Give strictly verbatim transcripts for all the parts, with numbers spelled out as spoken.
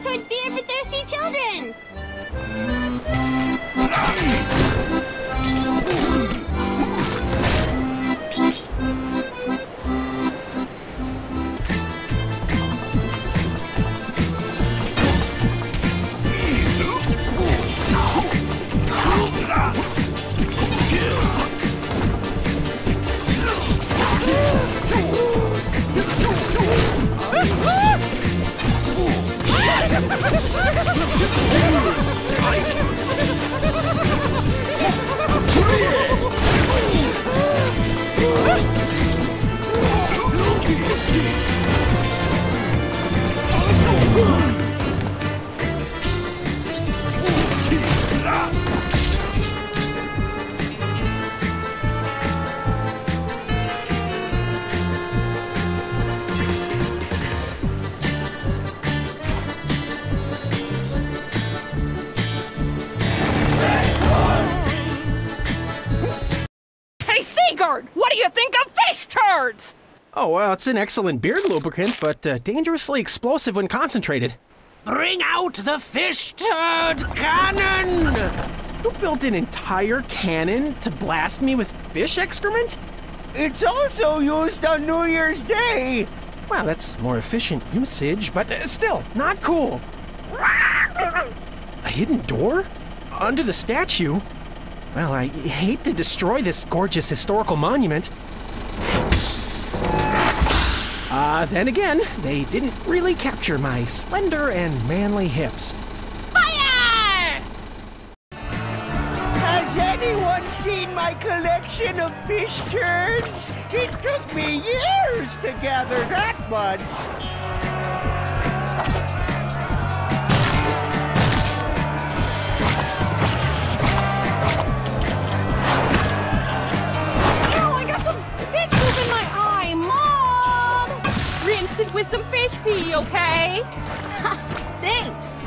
childhood beer for thirsty children! What do you think of fish turds? Oh, well, it's an excellent beard lubricant, but uh, dangerously explosive when concentrated. Bring out the fish turd cannon! You built an entire cannon to blast me with fish excrement? It's also used on New Year's Day! Wow, that's more efficient usage, but uh, still, not cool. A hidden door? Under the statue? Well, I hate to destroy this gorgeous historical monument. Uh, then again, they didn't really capture my slender and manly hips. Fire! Has anyone seen my collection of fish turds? It took me years to gather that much. With some fish pee, okay? Thanks!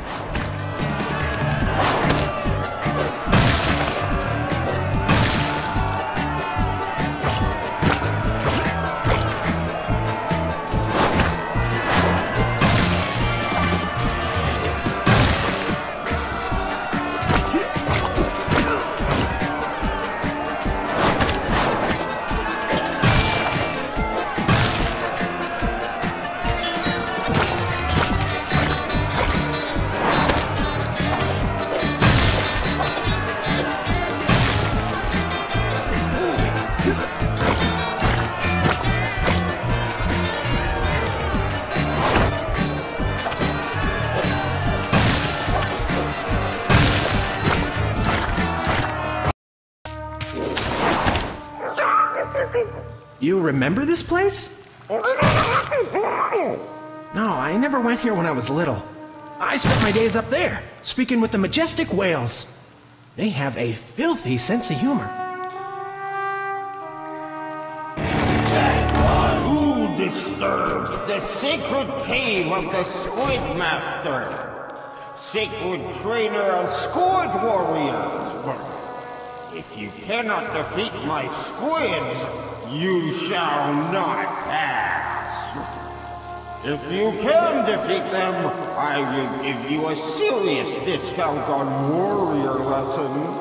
You remember this place? No, I never went here when I was little. I spent my days up there, speaking with the majestic whales. They have a filthy sense of humor. Who disturbs the sacred cave of the Squid Master? Sacred trainer of squid warriors. If you cannot defeat my squids, you shall not pass. If you can defeat them, I will give you a serious discount on warrior lessons.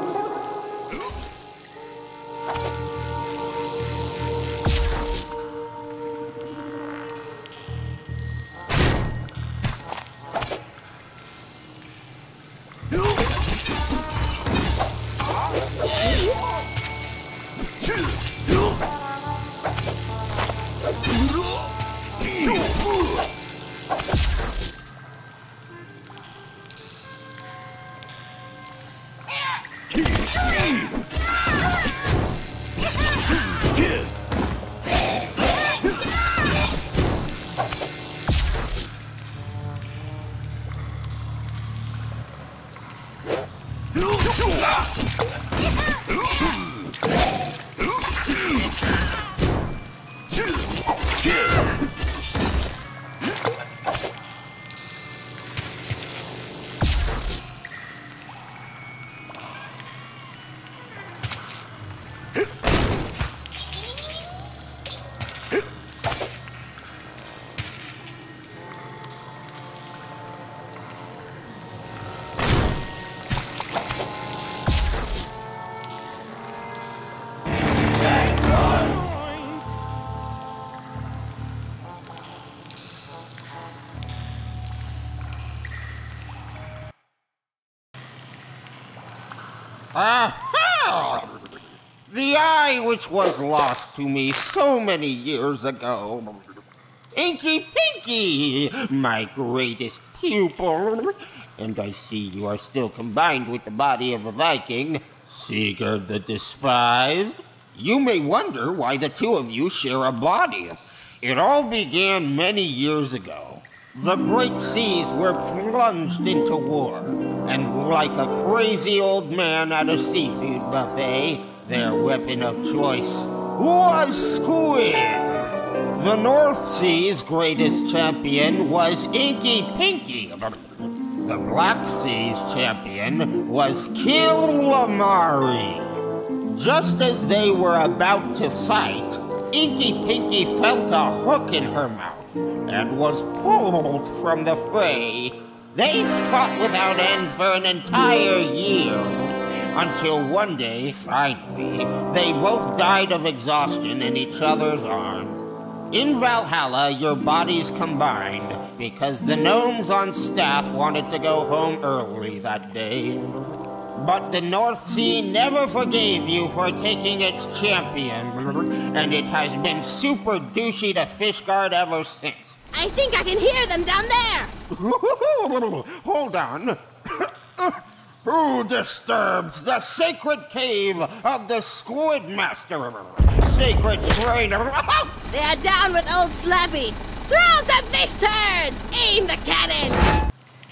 Aha! The eye which was lost to me so many years ago. Inky Pinky, my greatest pupil. And I see you are still combined with the body of a Viking, Sigurd the Despised. You may wonder why the two of you share a body. It all began many years ago. The great seas were plunged into war, and like a crazy old man at a seafood buffet, their weapon of choice was squid. The North Sea's greatest champion was Inky Pinky. The Black Sea's champion was Killamari. Just as they were about to fight, Inky Pinky felt a hook in her mouth and was pulled from the fray. They fought without end for an entire year, until one day, finally, they both died of exhaustion in each other's arms. In Valhalla, your bodies combined because the gnomes on staff wanted to go home early that day. But the North Sea never forgave you for taking its champion, and it has been super douchey to Fishguard ever since. I think I can hear them down there. Hold on. Who disturbs the sacred cave of the Squid Master? Sacred trainer. They are down with old Slappy. Throw some fish turds! Aim the cannon!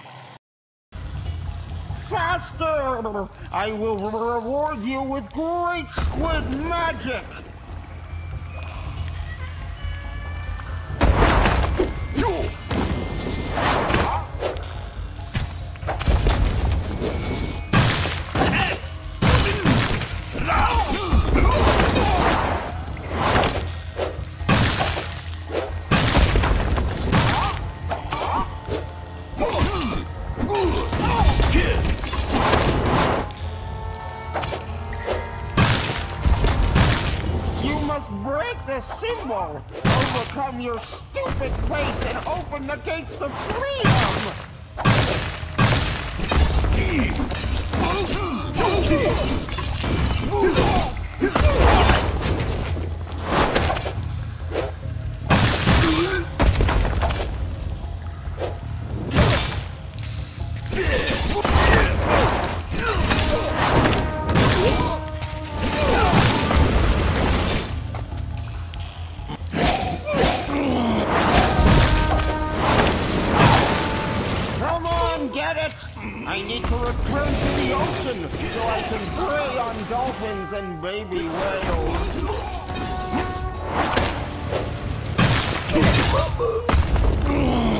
Faster! I will reward you with great squid magic! Break the symbol, overcome your stupid face, and open the gates to freedom! I need to return to the ocean so I can prey on dolphins and baby whales.